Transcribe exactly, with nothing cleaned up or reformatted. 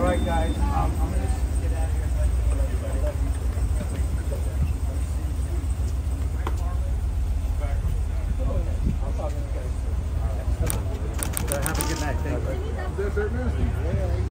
All right, guys. Um, I'm going to get out of here. I'll talk to you guys. Have a good night. Thank you.